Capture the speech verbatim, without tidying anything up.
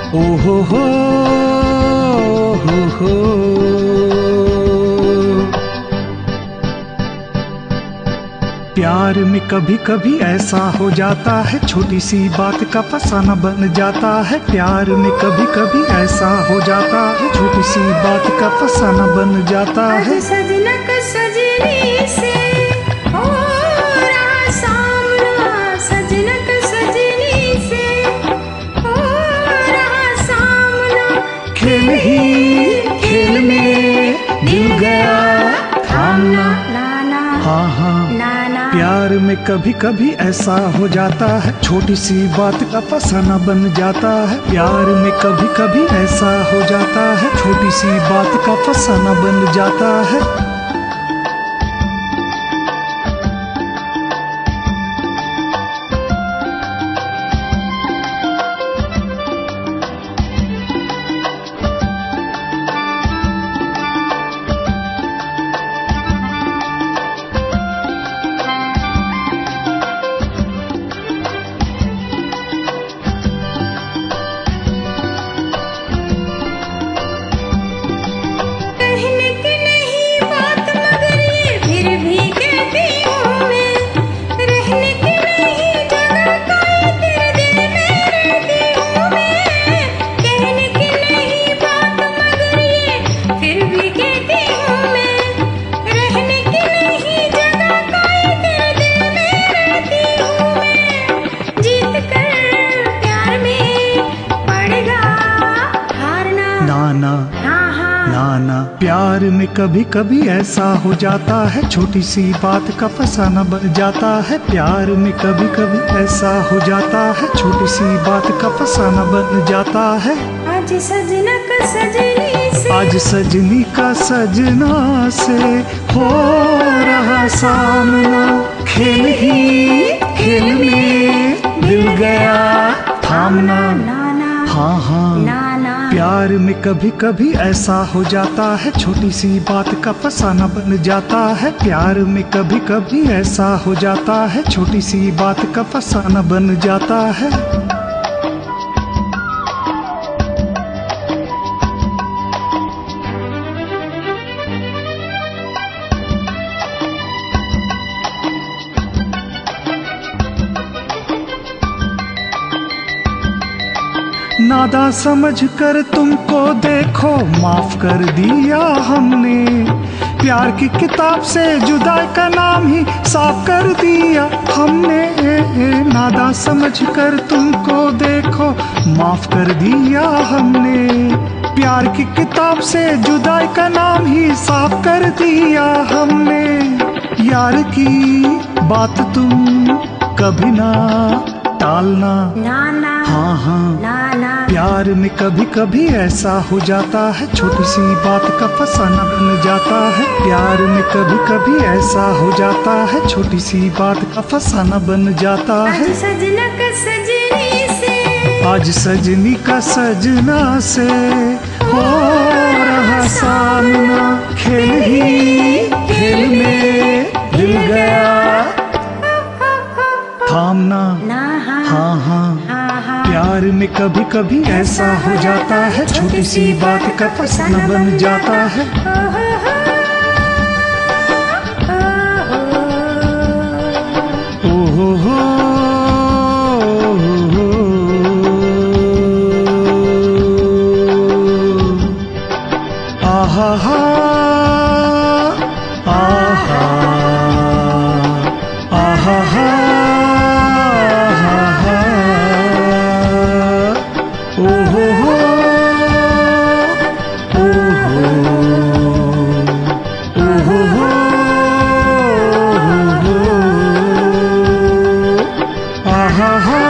ओ हो हो हो हो। प्यार में कभी कभी ऐसा हो जाता है, छोटी सी बात का फसाना बन जाता है। प्यार में कभी कभी ऐसा हो जाता है, छोटी सी बात का फसाना बन जाता है। सजनक सजनी से हो रहा सामना, सजनक सजनी से हो रहा सामना। खेल ही खेल में दिल गया थामना। नाना हाँ हाँ, नाना। प्यार में कभी कभी ऐसा हो जाता है, छोटी सी बात का फसाना बन जाता है। प्यार में कभी कभी ऐसा हो जाता है, छोटी सी बात का फसाना बन जाता है। नाना नाना, प्यार में कभी कभी ऐसा हो जाता है, छोटी सी बात का फसाना बन जाता है। प्यार में कभी कभी ऐसा हो जाता है, छोटी सी बात का फसाना बन जाता है। आज सजना का सजनी से, आज सजनी का सजना से हो रहा सामना। खेल ही खेल में दिल गया थामना। नाना हाँ हाँ, नाना। प्यार में कभी कभी ऐसा हो जाता है, छोटी सी बात का फसाना बन जाता है। प्यार में कभी कभी ऐसा हो जाता है, छोटी सी बात का फसाना बन जाता है। नादा समझ कर तुमको देखो, माफ कर दिया हमने। प्यार की किताब से जुदाई का नाम ही साफ कर दिया हमने। नादा समझ कर तुमको देखो, माफ कर दिया हमने। प्यार की किताब से जुदाई का नाम ही साफ कर दिया हमने। यार की बात तुम कभी ना टालना। नाना हाँ हाँ, नाना। प्यार में कभी कभी ऐसा हो जाता है, छोटी सी बात का फसाना बन जाता है। प्यार में कभी कभी ऐसा हो जाता है, छोटी सी बात का फसाना बन जाता है। आज सजना का सजनी से, आज सजनी का सजना से हो रहा सामना। खेल ही खेल में दिल गया थामना। हाँ हाँ, प्यार में कभी कभी ऐसा हो जाता है, छोटी सी बात का फसाना बन जाता है। ओ हो हो आहा हा आहा आहा हा। ओ हो हो ओ हो ओ हो हो आहा हा।